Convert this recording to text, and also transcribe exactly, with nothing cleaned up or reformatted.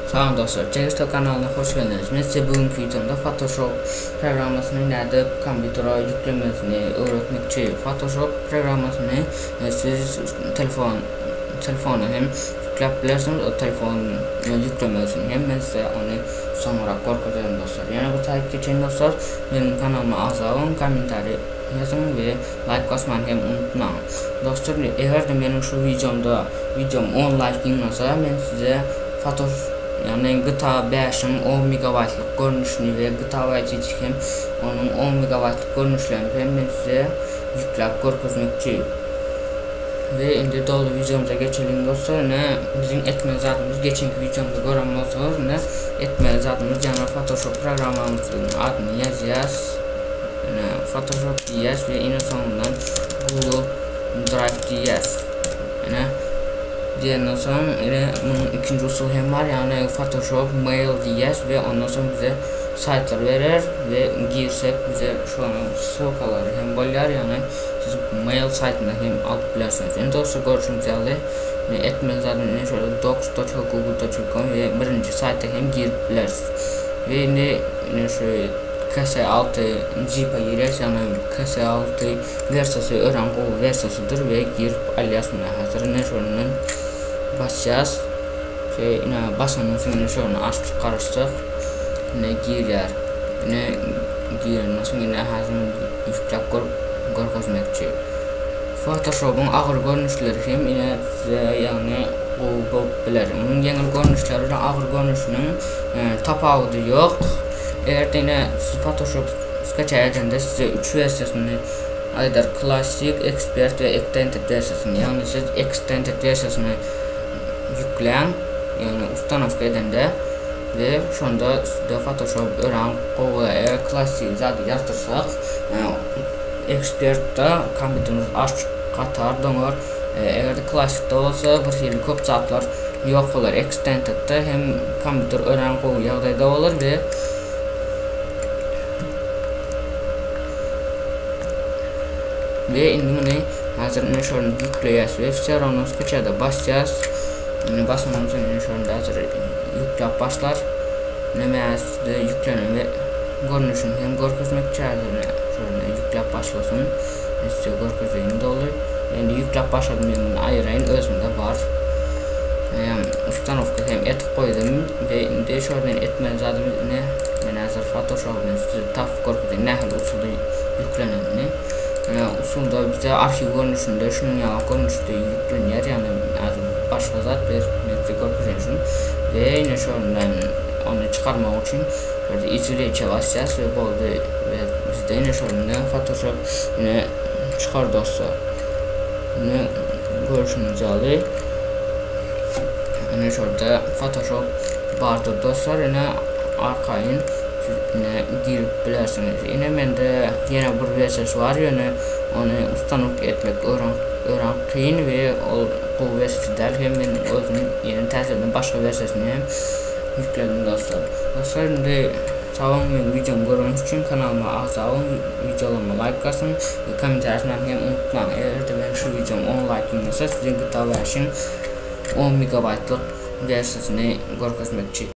Salam dostlar, Cegirto kanalına hoş geldiniz. Ben size bugünkü videomda Photoshop programmasını nerede kompütere yüklemesini öğretmekçi. Photoshop programmasını e, siz telefon telefona hem yükleyebilirsiniz. O telefon yüklemesini hem ben size onu sonra korkutacağım dostlar. Yani bu takip için dostlar benim kanalıma abone olun, komentar yazın ve like basmayı hem unutmayın. Dostlar, eğer de benim şu videomda videom on like gelirse ben size Photoshop yani G T A beşin on megabaytlık görünüşünü ve G T A Vice City'nin onun on megabaytlık görünüşlerini ben size yükleyip görkezmekçiyim. Ve indi dolu videomuza geçelim dostlar. Ne bizim etmeli zatımız geçenki videomda görünmezseniz ne etmeli zatımız yani Photoshop programımızın adını yazıyoruz. Yani Photoshop diyeceğiz ve yine sonundan Google Drive diyeceğiz. Yani diğerinden sonra yine bunun ikinci usul hem var yani Photoshop Mail diyeceğiz ve ondan sonra bize saytlar verir ve girsek bize şu an sokaları hem bolyar yani siz mail saytına hem alıp bilirsiniz. Yani dostlar görüşümüz yani etmez zaten şöyle docs nokta google nokta com ve birinci sayta hem girip bilirsiniz. Ve yine, yine şöyle K S altı Zip'a giriyoruz yani K S altı versiyası öğren Google versiyasıdır ve girip aliasına hazır ne şöyle basacağız. Şey yine basanın sonra şöyle açtık karıştık. Ne girer, ne girer nasıl yine hazır yüklep görkezmekçi. Photoshop'un ağır görünüşleri hem yine size yani Google bilir. Bunun yeni görünüşleri de ağır görünüşünün e, tapağı yok. Eğer de yine Photoshop sketch edildiğinde size üç versiyasını aydır Classic, Expert ve Extended versiyasını yani siz Extended versiyasını yükleyen yani ustanovka edende ve şu anda size Photoshop öğren Google'a eğer Classic zaten yazdırsak yani Expert'ta kompüteriniz aç katar donor eğer de Classic'ta olsa bir yıl köp saatler yok olur. Extended'da hem kompüter öğren Google yağdayda olur ve ve indi bunu hazır ne şöyle yükleyeceğiz ve Seron'un sketch'e basacağız. Yani basmamızın yani şöyle hazır yükleyip başlar. Nemez de yüklenen ve görünüşün hem görkezmek çağırır şöyle yükleyip başlasın. Size görkezeyim de olur. Yani yükleyip başladım yani ayırayın özünde var. Yani ustanovka hem et koydum ve indi şöyle etmen zaten ne yani hazır Photoshop'un size taf görkezeyim ne hal usulü yüklenenini. Yani usulda bize arşiv görünüşünde şunun ya görünüşte yüklenir yani başka zat bir netse görkezeyim ve yine şöyle onu çıkarmak için böyle izleyiciye basacağız ve bu oldu ve bizde yine şöyle Photoshop yine çıkar dostlar. Yine görüşünüzü alayım. Yine şöyle Photoshop vardır dostlar yine arkayın yine girip bilirsiniz. Yine bende yine bir versiyası var yani onu ustanık etmek öğren öğren kıyın ve o bu versiyası der hem ben özünün yeni təsirinin başka versiyasını hem yükledim dostlar. Dostlar şimdi sağlam bir videomu görmeniz için kanalıma abone olun, videolarıma like basın ve komentar yazmayı hem unutmayın. Eğer de ben şu videom on like gelirse sizin G T A beşin on megabaytlık versiyasını görkezmekçi.